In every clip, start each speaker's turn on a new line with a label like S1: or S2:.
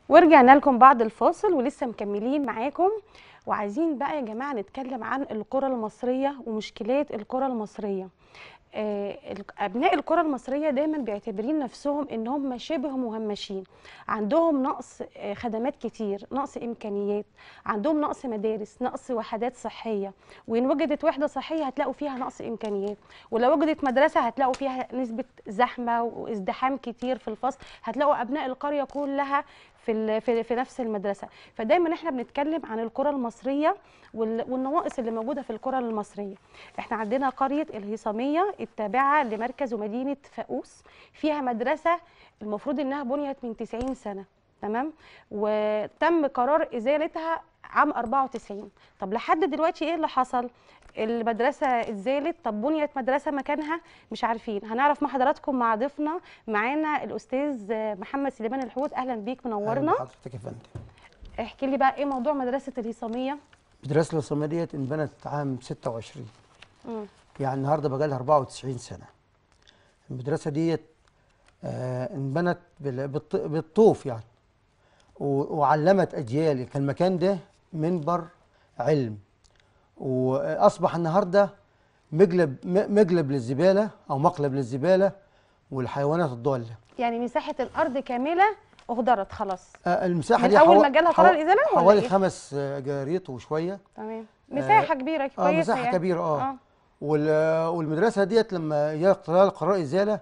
S1: ورجعنا لكم بعد الفاصل ولسه مكملين معاكم. وعايزين بقى يا جماعة نتكلم عن القرى المصرية ومشكلات القرى المصرية. أبناء القرى المصرية دايما بيعتبرين نفسهم إن هم شبه مهمشين، عندهم نقص خدمات كتير، نقص إمكانيات، عندهم نقص مدارس، نقص وحدات صحية. وإن وجدت وحدة صحية هتلاقوا فيها نقص إمكانيات، ولو وجدت مدرسة هتلاقوا فيها نسبة زحمة وازدحام كتير في الفصل، هتلاقوا أبناء القرية كلها في نفس المدرسة. فدايما احنا بنتكلم عن القرى المصرية والنواقص اللي موجودة في القرى المصرية. احنا عندنا قرية الهيصامية التابعة لمركز ومدينة فاقوس، فيها مدرسة المفروض انها بنيت من 90 سنة، تمام، وتم قرار ازالتها عام 94. طب لحد دلوقتي ايه اللي حصل؟ المدرسة اتزالت، طب بنيت مدرسة مكانها مش عارفين. هنعرف مع حضراتكم مع ضيفنا معانا الأستاذ محمد سليمان الحوت. أهلا بيك، منورنا.
S2: اهلا بحضرتك يا فندم.
S1: احكي لي بقى ايه موضوع مدرسة الهيصامية؟
S2: مدرسة الهيصامية ديت انبنت عام 26، يعني النهارده بقى لها 94 سنة. المدرسة ديت انبنت بالطوف يعني، وعلمت أجيال. كان المكان ده منبر علم، وأصبح النهارده مقلب للزبالة أو مقلب للزبالة والحيوانات الضالة.
S1: يعني مساحة الأرض كاملة أهدرت خلاص؟
S2: المساحة
S1: من
S2: دي
S1: أول ما جالها قرار الإزالة ولا
S2: حوالي
S1: إيه؟
S2: 5 جراريط وشوية.
S1: تمام، مساحة كبيرة كويسة
S2: مساحة
S1: يعني.
S2: كبيرة. والمدرسة ديت لما جاء قرار إزالة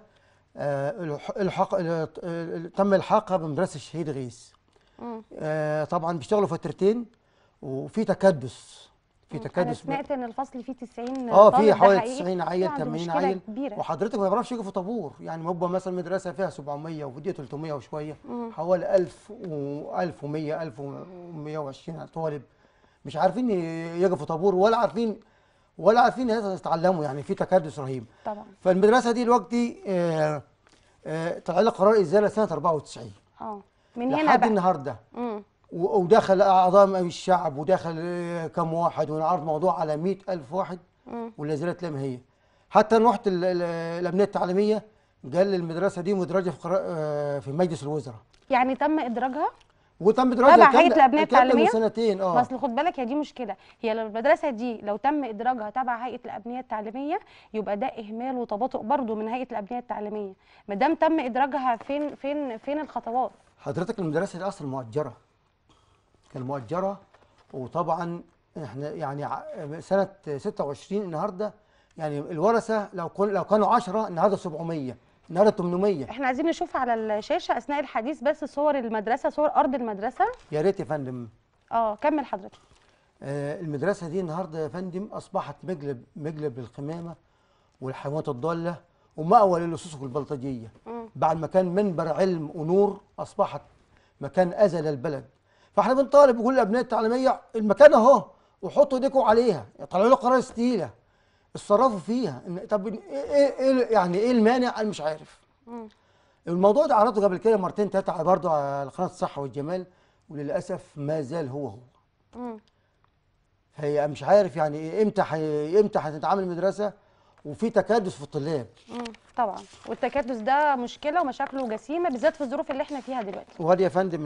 S2: تم إلحاقها بمدرسة الشهيد غيث. طبعا بيشتغلوا فترتين وفي تكدس.
S1: أنا سمعت إن الفصل فيه 90 طالب،
S2: في حوالي
S1: ده حقيقي؟
S2: 90 عيل 80 عيل
S1: كبيرة.
S2: وحضرتك ما يعرفش يجي في طابور. يعني مبقى مثلا مدرسة فيها 700 ودي 300 وشوية، حوالي 1000 و 1100 1120 طالب مش عارفين يجوا في طابور ولا عارفين يتعلموا. يعني في تكدس رهيب
S1: طبعا.
S2: فالمدرسه دي دلوقتي طلع لها قرار ازاله سنه 94
S1: من هنا
S2: لحد
S1: بقى
S2: النهارده. ودخل اعضاء من الشعب ودخل كم واحد ونعرض موضوع على 100,000 واحد ولا زالت لما هي. حتى رحت الابنيه التعليميه قال المدرسه دي مدرجه في مجلس الوزراء.
S1: يعني تم ادراجها
S2: وتم ادراجها
S1: تبع هيئه الابنيه التعليميه
S2: من سنتين.
S1: بس خد بالك، هي دي مشكله. هي لو المدرسه دي لو تم ادراجها تبع هيئه الابنيه التعليميه يبقى ده اهمال وتباطؤ برضو من هيئه الابنيه التعليميه. ما دام تم ادراجها، فين الخطوات؟
S2: حضرتك المدرسه دي اصلا مؤجره، كان مؤجره. وطبعا احنا يعني سنه 26 النهارده، يعني الورثه لو كانوا 10 النهارده 700، النهارده 800.
S1: احنا عايزين نشوف على الشاشه اثناء الحديث بس صور المدرسه، صور ارض المدرسه.
S2: يا ريت يا فندم.
S1: كمل حضرتك.
S2: المدرسه دي النهارده يا فندم اصبحت مقلب للقمامه والحيوانات الضاله ومأوى للصوص والبلطجيه. بعد ما كان منبر علم ونور اصبحت مكان اذى للبلد. فاحنا بنطالب بكل الابناء التعليميه المكان اهو وحطوا ايديكم عليها، طلعوا له قرار استيله اتصرفوا فيها. طب ايه يعني ايه المانع؟ انا مش عارف. الموضوع ده عرضته قبل كده مرتين ثلاثه برضه على قناه الصحه والجمال، وللاسف ما زال هو. هي مش عارف يعني امتى هتتعامل المدرسه وفي تكدس في الطلاب.
S1: طبعا، والتكدس ده مشكله ومشاكله جسيمه بالذات في الظروف اللي احنا فيها دلوقتي.
S2: وادي يا فندم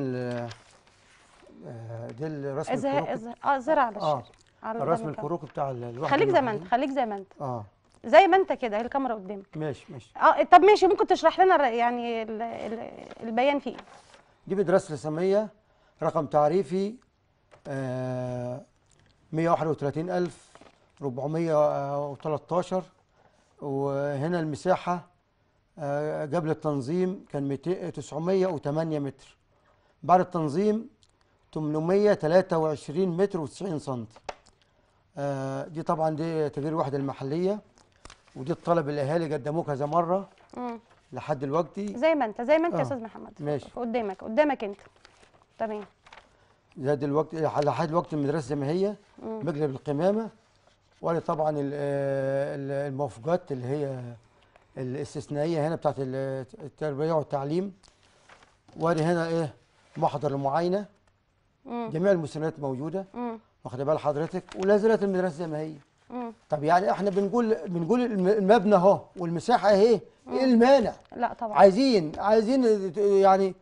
S2: ده الرسم الكروكي.
S1: زرع على الشارع.
S2: الرسم الكروكي بتاع الوحده.
S1: خليك زي ما انت، خليك زي ما انت. زي ما انت كده، هي الكاميرا قدامك.
S2: ماشي.
S1: طب ماشي، ممكن تشرح لنا يعني البيان فيه؟
S2: دي مدرسه الهيصاميه، رقم تعريفي 131,413. وهنا المساحه قبل التنظيم كان 908 متر، بعد التنظيم 823 متر و90 سم. دي طبعا دي تغيير الوحده المحليه، ودي الطلب الاهالي قدموه كذا مره لحد دلوقتي.
S1: زي ما انت يا استاذ محمد.
S2: ماشي.
S1: قدامك انت. تمام.
S2: لحد دلوقتي المدرسه زي ما هي مقلب القمامه. وادي طبعا الموافقات اللي هي الاستثنائيه هنا بتاعت التربيه والتعليم. وادي هنا محضر المعاينه، جميع المستندات موجوده. واخد بال حضرتك؟ ولا زالت المدرسه زي ما هي. طب يعني احنا بنقول المبنى اهو والمساحه اهي، ايه المانع؟
S1: لا طبعا.
S2: عايزين يعني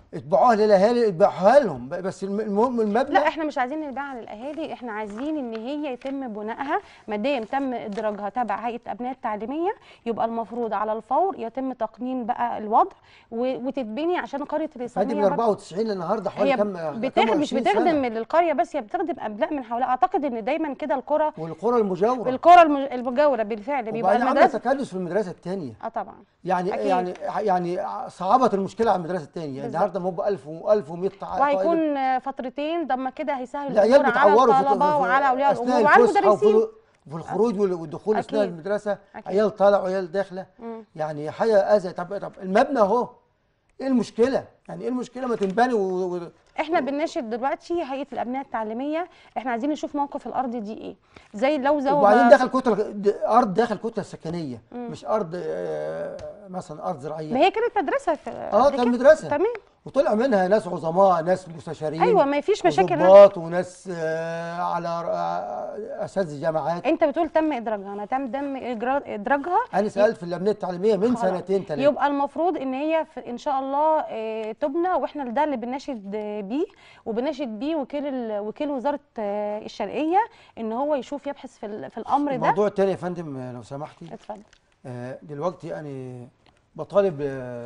S2: اتباعوها للاهالي، اتباعوها لهم، بس المهم المبنى.
S1: لا احنا مش عايزين نبيعها للاهالي، احنا عايزين ان هي يتم بنائها ما دام تم ادراجها تبع هيئه الابناء التعليميه، يبقى المفروض على الفور يتم تقنين بقى الوضع وتتبني عشان قريه الريسانيه.
S2: هذه من 94 للنهارده حوالي كم
S1: مش بتخدم للقريه بس، هي بتخدم ابناء من حولها. اعتقد ان دايما كده القرى
S2: والقرى المجاوره،
S1: المجاوره بالفعل بيبقى
S2: المدرسه عملت تكدس في المدرسه الثانيه.
S1: طبعا
S2: يعني
S1: أكيد.
S2: يعني صعبت المشكله على المدرسه الثانيه. يعني النهارده مو ب 1100
S1: وهيكون فترتين، طب ما كده هيسهل
S2: العيال
S1: بتعوروا على الطلبه وعلى اولياء الامور وعلى المدرسين
S2: في الخروج والدخول اثناء المدرسه.
S1: أكيد.
S2: عيال طالع وعيال داخله. يعني حاجه اذى. طب المبنى اهو، ايه المشكله؟ يعني ايه المشكله ما تنبني
S1: احنا بنناشد دلوقتي هيئه الابناء التعليميه، احنا عايزين نشوف موقف الارض دي ايه، زي لو
S2: وبعدين داخل كتله ارض، داخل كتله سكنيه، مش ارض مثلا ارض زراعيه.
S1: ما هي كانت مدرسه
S2: كانت مدرسه
S1: تمام،
S2: وطلع منها ناس عظماء، ناس مستشارين،
S1: ايوه ما فيش مشاكل،
S2: وضباط وناس على اساتذه جامعات.
S1: انت بتقول تم ادراجها، ما تم ادراجها.
S2: انا سالت في الابناء التعليميه من سنتين 3.
S1: يبقى المفروض ان هي ان شاء الله تبنى، واحنا ده اللي بنناشد بيه، وبنناشد بيه وكيل وزاره الشرقيه ان هو يشوف يبحث في الامر ده.
S2: موضوع تاني يا فندم لو سمحتي.
S1: اتفضل.
S2: دلوقتي انا بطالب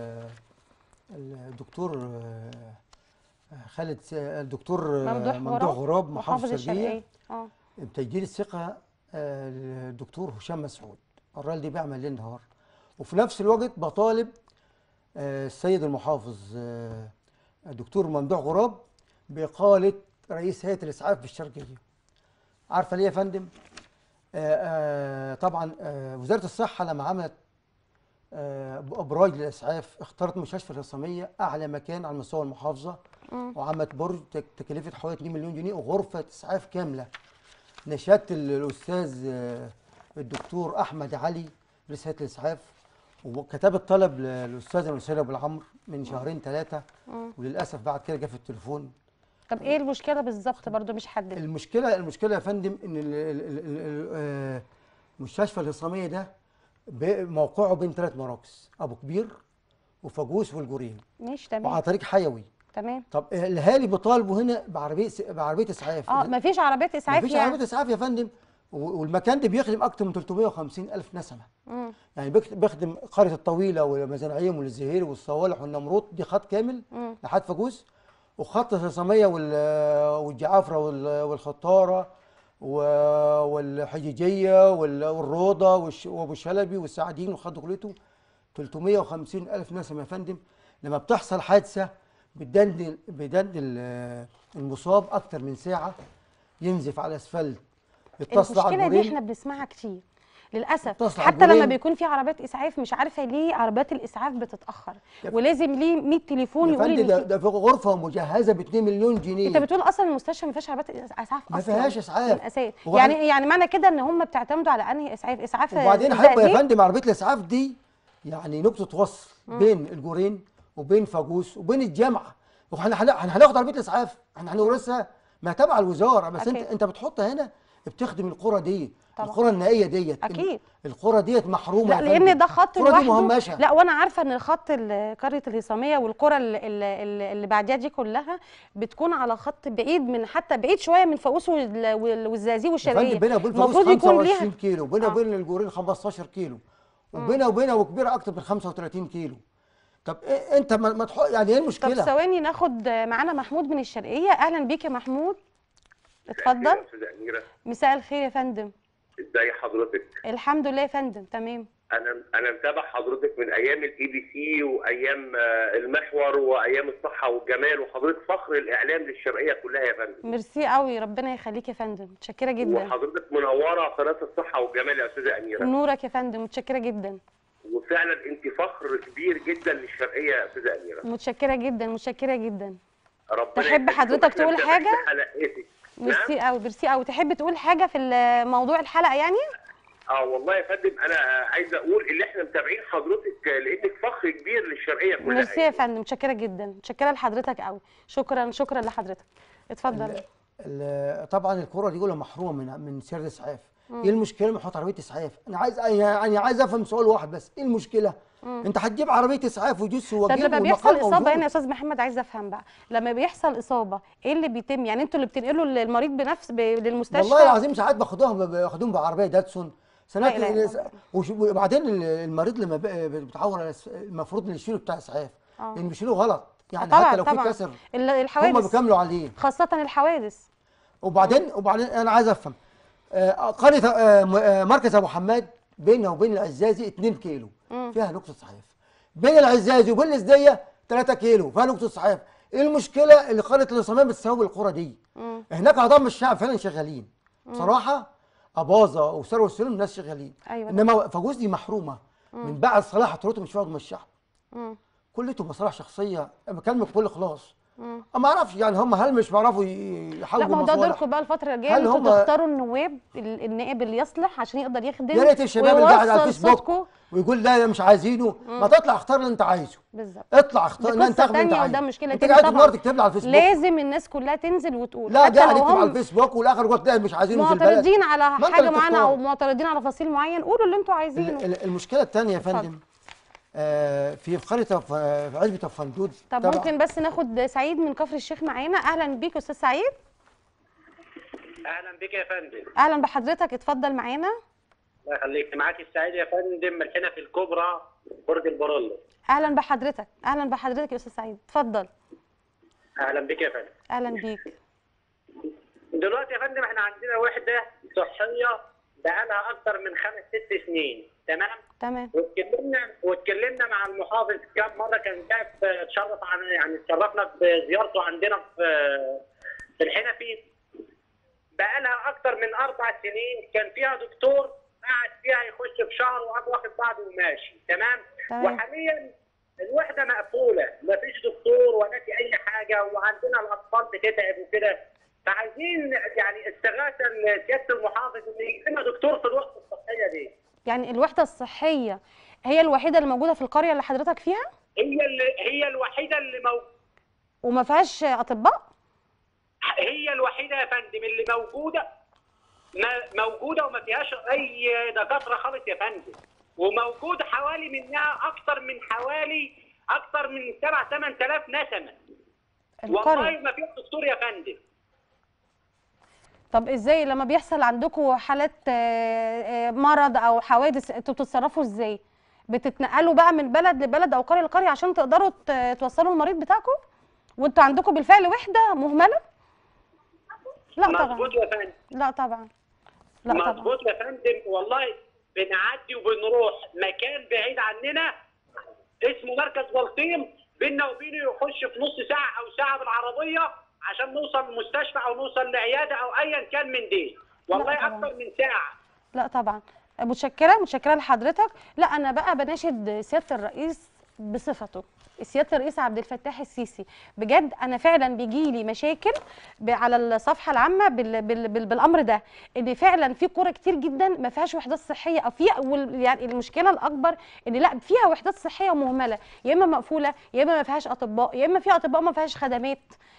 S2: الدكتور خالد، الدكتور ممدوح غراب محافظ الشرقيه بتجديد الثقه للدكتور هشام مسعود. الراجل ده بيعمل ليل نهار. وفي نفس الوقت بطالب السيد المحافظ الدكتور ممدوح غراب بإقالة رئيس هيئة الإسعاف بالشرقية. عارفة ليه يا فندم؟ طبعا وزارة الصحة لما عملت أبراج للإسعاف اختارت مستشفى الرسامية أعلى مكان على مستوى المحافظة، وعملت برج تكلفة حوالي 2 مليون جنيه وغرفة إسعاف كاملة. نشدت الأستاذ الدكتور أحمد علي رئيس هيئة الإسعاف، وكتبت طلب للأستاذ المسير أبو العمر من شهرين 3، وللأسف بعد كده جه في التليفون.
S1: طب ايه المشكله بالظبط؟ برضو مش حدد.
S2: المشكله يا فندم ان المستشفى الرساميه ده موقعه بين 3 مراكز، ابو كبير وفاجوس والجورين.
S1: ماشي تمام.
S2: وعلى طريق حيوي.
S1: تمام.
S2: طب الاهالي بيطالبوا هنا بعربيه اسعاف.
S1: مفيش عربيه اسعاف.
S2: مفيش عربيه اسعاف يا فندم. والمكان ده بيخدم اكثر من 350,000 نسمه. يعني بيخدم قريه الطويله والمزارعين والزهيري والصوالح والنمروط، دي خط كامل لحد فاجوس، وخط الرساميه والجعافره والخطاره والحجيجيه والروضه وابو شلبي والسعدين وخط كليته. 350,000 نسمه يا فندم. لما بتحصل حادثه بدند المصاب اكتر من ساعه، ينزف على الاسفلت، يتصل على
S1: المشكله دي احنا بنسمعها كتير للاسف. حتى لما بيكون في عربيات اسعاف مش عارفه ليه عربيات الاسعاف بتتاخر، ولازم ليه 100 تليفون يقول
S2: لي ده في غرفه مجهزه ب 2 مليون جنيه.
S1: انت بتقول اصلا المستشفى ما فيهاش عربيات اسعاف اصلا؟
S2: ما فيهاش اسعاف
S1: يعني معنى كده ان هم بيعتمدوا على انهي اسعاف
S2: وبعدين هيبقى يا فندم عربيه الاسعاف دي يعني نقطه وصل بين الجورين وبين فاجوس وبين الجامعه. واحنا هناخد عربيه الاسعاف، احنا هنورثها، ما تبع الوزاره، بس أكيد. انت بتحطها هنا بتخدم القرى دي طبعا. القرى النائيه ديت
S1: اكيد
S2: القرى ديت محرومه.
S1: لا لان ده خط
S2: لوحده.
S1: لا وانا عارفه ان خط قريه الرساميه والقرى اللي بعديها دي كلها بتكون على خط بعيد، من حتى بعيد شويه من فاقوس والزقازيق والشرقيه.
S2: بينها وبين فاقوس 25 كيلو، بينها وبين الجورين 15 كيلو، وبينها وكبيره اكتر من 35 كيلو. طب إيه انت ما يعني ايه المشكله؟
S1: طب ثواني ناخد معانا محمود من الشرقيه. اهلا بيك يا محمود، اتفضل. مساء الخير يا فندم.
S3: ازي حضرتك؟
S1: الحمد لله يا فندم تمام.
S3: انا متابع حضرتك من ايام الABC وايام المحور وايام الصحه والجمال، وحضرتك فخر الاعلام للشرقيه كلها يا فندم.
S1: ميرسي قوي، ربنا يخليك يا فندم، متشكره جدا.
S3: وحضرتك منوره قناه الصحه والجمال يا استاذه اميره.
S1: نورك يا فندم، متشكره جدا.
S3: وفعلا انت فخر كبير جدا للشرقيه يا استاذه اميره.
S1: متشكره جدا متشكره جدا.
S3: ربنا
S1: تحب حضرتك تقول حاجه؟
S3: حلقتك.
S1: ميرسي قوي ميرسي قوي. تحب تقول حاجه في موضوع الحلقه يعني؟
S3: والله يا فندم انا عايزه اقول ان احنا متابعين حضرتك لانك فخر كبير للشرقيه كلها.
S1: ميرسي يا فندم، متشكره جدا، متشكره لحضرتك قوي. شكرا لحضرتك. اتفضل.
S2: طبعا القرى دي كلها محرومه من سير الاسعاف. ايه المشكله لما احط عربيه اسعاف؟ انا عايز افهم سؤال واحد بس، ايه المشكله؟ انت هتجيب عربيه اسعاف وجيس
S1: طب
S2: وجيب
S1: لما بيحصل
S2: والمقام
S1: اصابه
S2: موجود.
S1: هنا يا استاذ محمد، عايزه افهم بقى، لما بيحصل اصابه ايه اللي بيتم؟ يعني انتوا اللي بتنقلوا المريض للمستشفى؟
S2: والله العظيم ساعات باخدهم بعربيه داتسون سنات.
S1: لا إله إلا الله.
S2: وبعدين المريض لما بيتعور المفروض ان يشيله بتاع اسعاف، لان بيشيلوه غلط يعني.
S1: طبعا
S2: حتى لو في
S1: طبعا
S2: كسر
S1: الحوادث
S2: هم بيكملوا عليه،
S1: خاصه الحوادث.
S2: وبعدين انا عايز افهم، قريه مركز ابو حماد بينها وبين العزازي 2 كيلو فيها نقطه اسعاف، بين العزازي وبين الازديه 3 كيلو فيها نقطه اسعاف. ايه المشكله اللي قريه الصمام بتساوي القرى دي؟ هناك اعضاء من الشعب فعلا شغالين بصراحه، اباظه وثروه السلوم الناس شغالين.
S1: أيوة.
S2: انما فجوز دي محرومه من بعد صلاح طريقته مش واخد من الشعب، كلته مصالح شخصيه. بكلمك بكل خلاص. ما اعرفش يعني هم هل مش بيعرفوا يحاولوا
S1: لا، ما هو ده
S2: مصالح؟
S1: دوركم بقى الفتره الجايه،
S2: هل
S1: انتوا
S2: هم
S1: تختاروا النائب اللي يصلح عشان يقدر يخدم
S2: يا ريت الشباب اللي قاعد على
S1: ويوصل صوتكم.
S2: الفيسبوك ويقول لا مش عايزينه، ما تطلع اختار اللي انت عايزه.
S1: بالظبط.
S2: اطلع اختار
S1: دي
S2: انت
S1: قصه
S2: اللي انت
S1: ثانيه
S2: عايزه.
S1: وده مشكله
S2: انت
S1: تانية
S2: قاعد
S1: طبعا.
S2: تكتب على الفيسبوك،
S1: لازم الناس كلها تنزل وتقول،
S2: لا
S1: حتى
S2: قاعد
S1: لو
S2: يكتب على
S1: هم
S2: الفيسبوك والاخر يقول لا مش عايزينه في البلد.
S1: معترضين على
S2: ما انت
S1: حاجه
S2: اللي
S1: معينه او
S2: تختار.
S1: معترضين على فصيل معين، قولوا اللي انتوا عايزينه.
S2: المشكله الثانيه يا
S1: اتفضل.
S2: فندم، في قريه في عزبه الفندود.
S1: طب ممكن بس ناخد سعيد من كفر الشيخ معانا؟ اهلا بيك استاذ سعيد.
S4: اهلا بك يا فندم.
S1: اهلا بحضرتك، اتفضل معانا.
S4: الله يخليك، معاك السعيد يا فندم، الحنف الكبرى برج البرولو.
S1: اهلا بحضرتك، اهلا بحضرتك يا استاذ سعيد، اتفضل.
S4: اهلا بك يا فندم.
S1: اهلا بيك.
S4: دلوقتي يا فندم احنا عندنا وحده صحيه بقالها اكثر من 5-6 سنين، تمام؟
S1: تمام.
S4: واتكلمنا مع المحافظ كم مره، كان جاء اتشرفنا بزيارته عندنا في الحنفي. بقالها اكثر من 4 سنين، كان فيها دكتور قاعد فيها يخش في شهر وقام واخد بعضه وماشي، تمام؟ وحاليا الوحده مقفوله، مفيش دكتور ولا في اي حاجه، وعندنا الاطفال بتتعب وكده. فعايزين يعني استغاثه لسياده المحافظ ان يجيب لنا دكتور في الوحده الصحيه دي.
S1: يعني الوحده الصحيه هي الوحيده اللي موجوده في القريه اللي حضرتك فيها؟
S4: هي الوحيده اللي
S1: وما فيهاش اطباء؟
S4: هي الوحيده يا فندم اللي موجوده وما فيهاش اي دكاتره خالص يا فندم، وموجود حوالي منها اكثر من 7-8 آلاف نسمه. والله ما فيش دكتور يا فندم.
S1: طب ازاي لما بيحصل عندكم حالات مرض او حوادث انتوا بتتصرفوا ازاي؟ بتتنقلوا بقى من بلد لبلد او قريه لقريه عشان تقدروا توصلوا المريض بتاعكم؟ وانتوا عندكم بالفعل وحده مهمله؟ لا طبعا.
S4: مظبوط يا فندم.
S1: لا طبعا. لا طبعا.
S4: مظبوط يا فندم، والله بنعدي وبنروح مكان بعيد عننا اسمه مركز بلطيم، بيننا وبينه يخش في نص ساعه او ساعه بالعربيه عشان نوصل المستشفى او نوصل لعياده او ايا كان من دي، والله اكثر من ساعه.
S1: لا طبعا. متشكره لحضرتك. لا انا بقى بناشد سياده الرئيس بصفته سياده الرئيس عبد الفتاح السيسي، بجد انا فعلا بيجي لي مشاكل على الصفحه العامه بالامر ده، ان فعلا في قرى كتير جدا ما فيهاش وحدات صحيه، او في يعني المشكله الاكبر ان لا فيها وحدات صحيه مهمله، يا اما مقفوله يا اما ما فيهاش اطباء يا اما فيها اطباء ما فيهاش خدمات.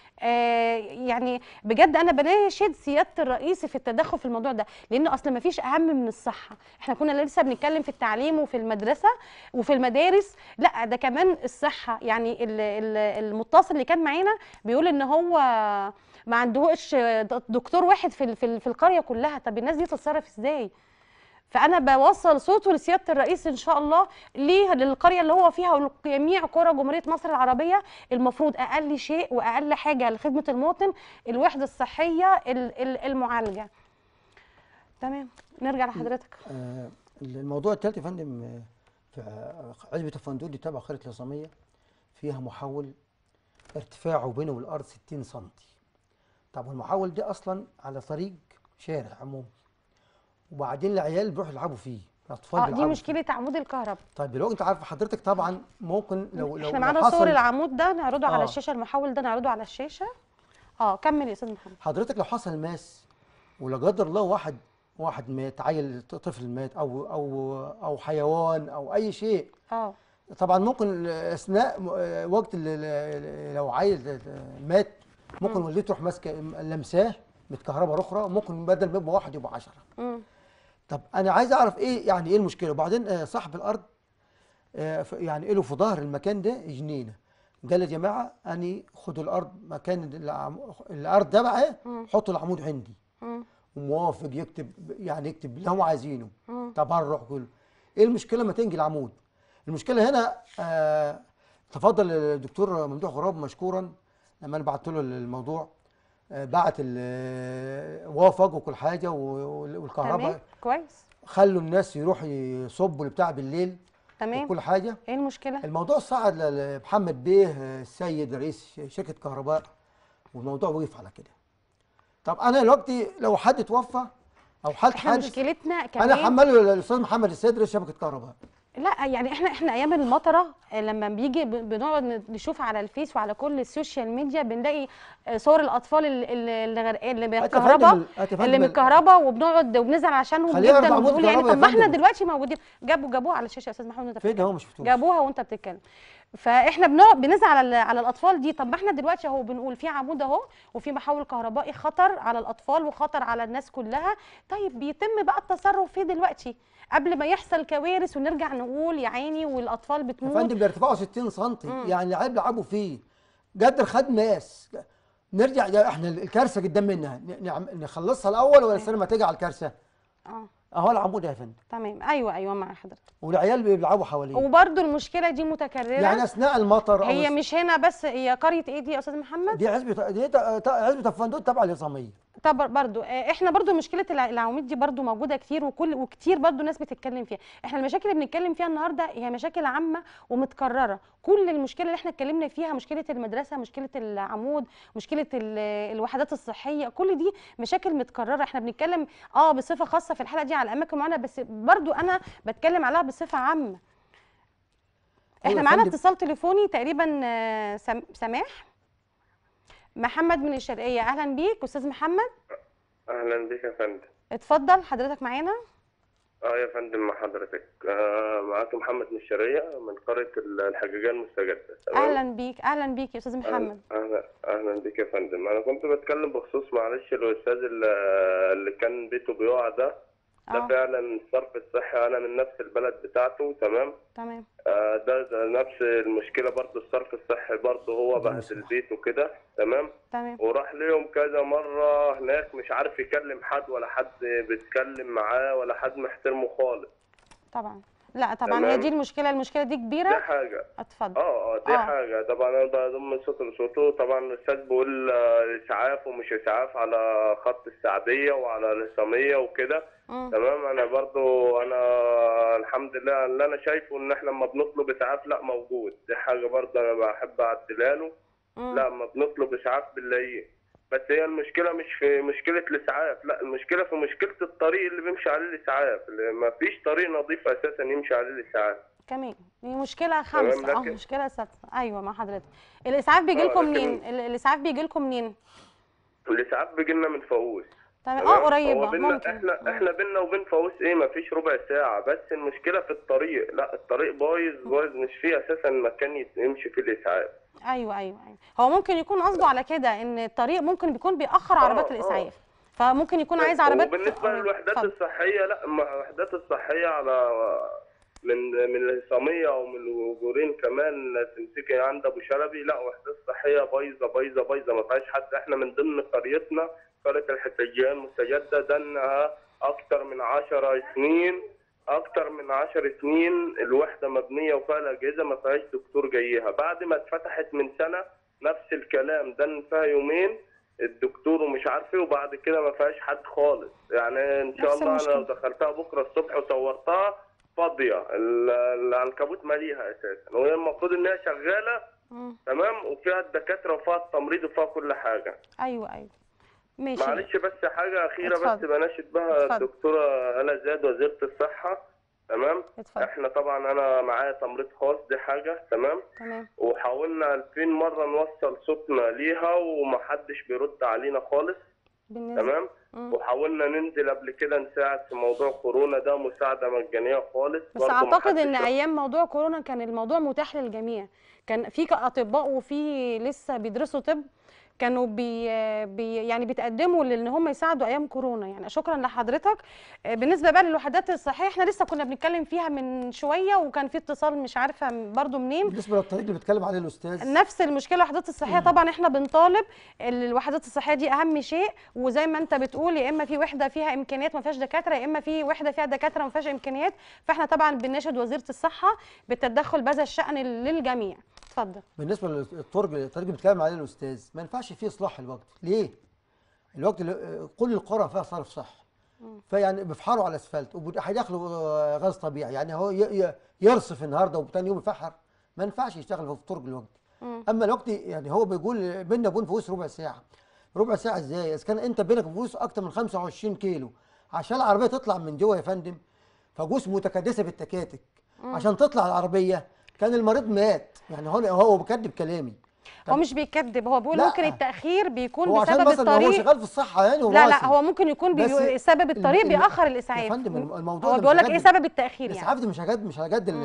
S1: يعني بجد انا بناشد سياده الرئيس في التدخل في الموضوع ده، لان اصل ما فيش اهم من الصحه. احنا كنا لسه بنتكلم في التعليم وفي المدرسه وفي المدارس، لا ده كمان الصحه. يعني المتصل اللي كان معانا بيقول ان هو ما عندهوش دكتور واحد في القريه كلها. طب الناس دي تتصرف ازاي؟ فانا بوصل صوته لسياده الرئيس ان شاء الله للقريه اللي هو فيها وجميع قرى جمهوريه مصر العربيه. المفروض اقل شيء واقل حاجه لخدمه المواطن الوحده الصحيه المعالجه. تمام، نرجع لحضرتك.
S2: الموضوع الثالث يا فندم، في عزبه الفندود دي تبع قريه العصاميه، فيها محول ارتفاعه بينه والارض 60 سم. طب المحول ده اصلا على طريق شارع عمومي، وبعدين العيال بيروحوا يلعبوا فيه، الاطفال
S1: دي مشكله عمود الكهرباء.
S2: طيب دلوقتي انت عارف حضرتك طبعا ممكن لو
S1: احنا معانا صور العمود ده نعرضه على الشاشه، المحول ده نعرضه على الشاشه. كمل يا استاذ محمد.
S2: حضرتك لو حصل ماس ولا قدر الله واحد مات، عيل طفل مات او حيوان او اي شيء، طبعا ممكن اثناء وقت لو عيل مات ممكن والدته تروح ماسكه لمساه متكهربه اخرى، ممكن بدل ما يبقى واحد يبقى 10. طب انا عايز اعرف ايه يعني ايه المشكله. وبعدين صاحب الارض يعني له في ظهر المكان ده جنينه، قال يا جماعه اني خدوا الارض مكان الارض تبعي، حطوا العمود عندي، وموافق يكتب يعني يكتب اللي هم عايزينه، تبرع كله. ايه المشكله ما تنجي العمود؟ المشكله هنا تفضل الدكتور ممدوح غراب مشكورا لما انا بعت له الموضوع، بعت وافق وكل حاجه والكهرباء
S1: كويس.
S2: خلوا الناس يروحوا يصبوا البتاع بالليل
S1: تمام.
S2: وكل حاجه.
S1: ايه المشكله؟
S2: الموضوع صعد لمحمد بيه السيد رئيس شركه كهرباء، والموضوع وقف على كده. طب انا دلوقتي لو حد توفى او حد
S1: احنا
S2: حادث،
S1: مشكلتنا كمان
S2: انا حمله الاستاذ محمد السيد رئيس شبكه كهرباء.
S1: لا يعني احنا ايام المطره لما بيجي بنقعد نشوف على الفيس وعلى كل السوشيال ميديا بنلاقي صور الاطفال اللي بالكهرباء، اللي من الكهرباء، وبنقعد وبنزعل عشانهم جدا ونقول يعني طب ما احنا دلوقتي موجودين. جابوها على الشاشه يا استاذ محمود وانت
S2: فين هو؟ مش شفتوش.
S1: جابوها وانت بتتكلم. فاحنا بنقعد بنزعل على الاطفال دي. طب ما احنا دلوقتي اهو بنقول في عمود اهو وفي محول كهربائي خطر على الاطفال وخطر على الناس كلها. طيب بيتم بقى التصرف فيه دلوقتي قبل ما يحصل كوارث ونرجع نقول يا عيني والاطفال بتموت.
S2: يا فندم بارتفاعه 60 سم، يعني العيال بيلعبوا فيه قدر خد ماس. نرجع احنا الكارثه قدام منها نخلصها الاول ولا استنى ما تيجي على الكارثه؟ اهو العمود يا فندم.
S1: تمام. ايوه مع حضرتك.
S2: والعيال بيلعبوا حواليه.
S1: وبرده المشكله دي متكرره
S2: يعني اثناء المطر.
S1: هي مش هنا بس، هي قريه ايه دي يا استاذ محمد؟
S2: دي عزبه الفندق تبع النظاميه.
S1: طب برضو احنا برضو مشكله العواميد دي برضو موجوده كتير وكتير برضو ناس بتتكلم فيها. احنا المشاكل اللي بنتكلم فيها النهارده هي مشاكل عامه ومتكرره. كل المشكله اللي احنا اتكلمنا فيها، مشكله المدرسه، مشكله العمود، مشكله الوحدات الصحيه، كل دي مشاكل متكرره. احنا بنتكلم بصفه خاصه في الحلقه دي على اماكن معينه، بس برضو انا بتكلم عليها بصفه عامه. احنا معانا اتصال تليفوني تقريبا. سماح محمد من الشرقيه، اهلا بيك استاذ محمد.
S3: اهلا بيك يا فندم.
S1: اتفضل حضرتك معانا.
S3: يا فندم مع حضرتك. معاكم محمد من الشرقيه من قريه الحجاجيه المستجده.
S1: اهلا بيك يا استاذ محمد.
S3: اهلا بيك يا فندم. انا كنت بتكلم بخصوص معلش الاستاذ اللي كان بيته بيقع ده فعلا الصرف الصحي. انا من نفس البلد بتاعته. تمام. ده نفس المشكله برضه. الصرف الصحي برضه هو بهدل البيت وكده. تمام. وراح ليهم كذا مره هناك، مش عارف يكلم حد ولا حد بيتكلم معاه ولا حد محترمه خالص.
S1: طبعا لا طبعا هي دي المشكله دي كبيره.
S3: دي حاجه.
S1: اتفضل.
S3: دي حاجه. طبعا انا بضم من صوته لصوته. طبعا الاستاذ بيقول اسعاف ومش اسعاف على خط السعديه وعلى الهشاميه وكده. تمام. انا برضو الحمد لله اللي انا شايفه ان احنا لما بنطلب اسعاف لا موجود. دي حاجه برضو انا بحب اعدلها له. لا لما بنطلب اسعاف بنلاقيه. بس هي المشكله مش في مشكله الاسعاف، لا المشكله في مشكله الطريق اللي بيمشي عليه الاسعاف. ما فيش طريق نظيف اساسا يمشي عليه الاسعاف.
S1: كمان دي مشكله خامسه مشكله سادسه. ايوه مع حضرتك. الاسعاف بيجي لكم منين؟ الاسعاف بيجي لكم منين؟
S3: الاسعاف بيجي لنا من فاقوس.
S1: تمام. قريبه ممكن.
S3: احنا بينا وبين فاقوس ما فيش ربع ساعه. بس المشكله في الطريق. لا الطريق بايظ مش فيه اساسا مكان يمشي فيه الاسعاف.
S1: ايوه هو ممكن يكون قصده على كده ان الطريق ممكن بيكون بيأخر عربات الاسعاف، فممكن يكون عايز عربات.
S3: وبالنسبه للوحدات الصحيه لا الوحدات الصحيه على من الهشاميه ومن الوجورين كمان تمسكي عند ابو شلبي. لا وحدات صحيه بايظه ما فيهاش حد. احنا من ضمن قريتنا قريه الحجاجيه المستجده دنها اكتر من 10 سنين الوحده مبنيه وفيها الاجهزه ما فيهاش دكتور جايها. بعد ما اتفتحت من سنه نفس الكلام، دن فيها يومين الدكتور ومش عارف ايه، وبعد كده ما فيهاش حد خالص. يعني ان شاء الله انا لو دخلتها بكره الصبح وصورتها فاضيه، العنكبوت ماليها اساسا، وهي المفروض ان هي شغاله. تمام. وفيها الدكاتره وفيها التمريض وفيها كل حاجه.
S1: ايوه ماشي.
S3: معلش بس حاجه اخيره بس بناشد بها الدكتوره هلا زاد وزيره الصحه. تمام. احنا طبعا انا معايا تمريض خاص. دي حاجه. تمام. وحاولنا 2000 مره نوصل صوتنا ليها ومحدش بيرد علينا خالص. تمام. وحاولنا ننزل قبل كده نساعد في موضوع كورونا ده مساعده مجانيه خالص.
S1: بس اعتقد ان ايام موضوع كورونا كان الموضوع متاح للجميع، كان في اطباء وفي لسه بيدرسوا طب كانوا يعني بيتقدموا لان هم يساعدوا ايام كورونا. يعني شكرا لحضرتك. بالنسبه بقى للوحدات الصحيه احنا لسه كنا بنتكلم فيها من شويه وكان في اتصال مش عارفه برضو منين.
S2: بالنسبه للطريق اللي بيتكلم عليه الاستاذ،
S1: نفس المشكله الوحدات الصحيه. طبعا احنا بنطالب الوحدات الصحيه دي اهم شيء، وزي ما انت بتقول يا اما في وحده فيها امكانيات ما فيهاش دكاتره، يا اما في وحده فيها دكاتره ما فيهاش امكانيات. فاحنا طبعا بنناشد وزيره الصحه بالتدخل بهذا الشان للجميع. اتفضل.
S2: بالنسبه للطرق اللي بيتكلم عليه الاستاذ، ما ينفعش فيه اصلاح الوقت. ليه؟ الوقت كل القرى فيها صرف صح، فيعني بيفحروا على الاسفلت وهيدخلوا غاز طبيعي، يعني هو يرصف النهارده وثاني يوم يفحر. ما ينفعش يشتغل في طرق الوقت. اما الوقت يعني هو بيقول بيننا وبين فلوس ربع ساعه. ربع ساعه ازاي؟ اذا كان انت بينك وفلوس اكتر من 25 كيلو عشان العربيه تطلع من جوه يا فندم، فجوز متكدسه بالتكاتك عشان تطلع العربيه كان المريض مات. يعني هو بيكذب كلامي.
S1: هو مش بيكذب، هو بيقول ممكن التاخير بيكون
S2: هو
S1: بسبب
S2: عشان
S1: الطريق.
S2: هو شغال في الصحه يعني
S1: لا هو ممكن يكون سبب الطريق بيأخر الاسعاف.
S2: يا فندم الموضوع
S1: هو بيقول لك ايه سبب التاخير؟
S2: الاسعاف
S1: يعني
S2: دي مش على قد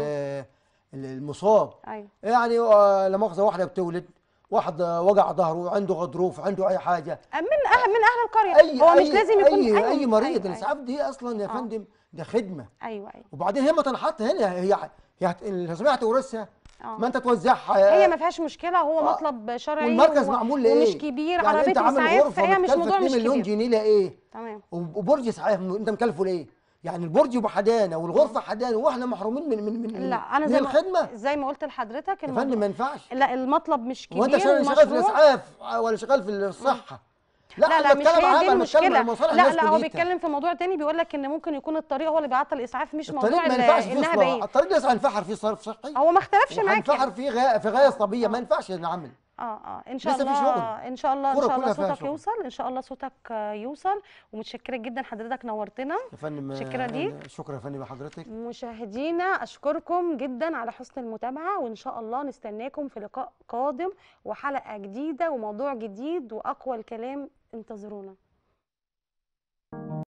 S2: المصاب.
S1: ايوه
S2: يعني لا مؤاخذه واحده بتولد، واحد وجع ظهره، عنده غضروف، عنده اي حاجه
S1: من اهل القريه. هو مش لازم يكون
S2: اي مريض. الاسعاف دي اصلا يا فندم ده خدمه.
S1: ايوه
S2: وبعدين هي ما تنحط هنا، هي الجمعيه تورثها، ما انت توزعها.
S1: هي ما فيهاش مشكله، هو مطلب شرعي
S2: والمركز معمول لايه؟
S1: ومش كبير.
S2: يعني
S1: عربيه
S2: انت عامل
S1: اسعاف فهي مش موضوع مش
S2: 2 مليون
S1: كبير.
S2: جنيه لايه؟
S1: تمام.
S2: وبرج اسعاف انت مكلفه ليه؟ يعني البرج يبقى حدانا والغرفه حدانا واحنا محرومين من
S1: لا انا زي ما قلت لحضرتك
S2: يا فندم ما ينفعش.
S1: لا المطلب مش كبير.
S2: وانت شغال في الاسعاف ولا شغال في الصحه؟
S1: لا مش هي دي المشكله. لا هو
S2: كليتها.
S1: بيتكلم في موضوع تاني، بيقول لك ان ممكن يكون الطريق هو اللي بيعطل الاسعاف، مش موضوع
S2: الطريق ما ينفعش فيه
S1: انها
S2: اصلاح.
S1: بعيد.
S2: الطريق ده هنفحر فيه صرف صحي.
S1: هو ما اختلفش معاك.
S2: هنفحر فيه في غاز طبيعي. ما ينفعش نعمل.
S1: ان شاء الله. ان شاء الله صوتك يوصل. ان شاء الله صوتك يوصل. ومتشكره جدا حضرتك، نورتنا
S2: يا فندم.
S1: متشكره ليك.
S2: شكرا يا فندم لحضرتك.
S1: مشاهدينا اشكركم جدا على حسن المتابعه، وان شاء الله نستناكم في لقاء قادم وحلقه جديده وموضوع جديد واقوى الكلام. انتظرونا.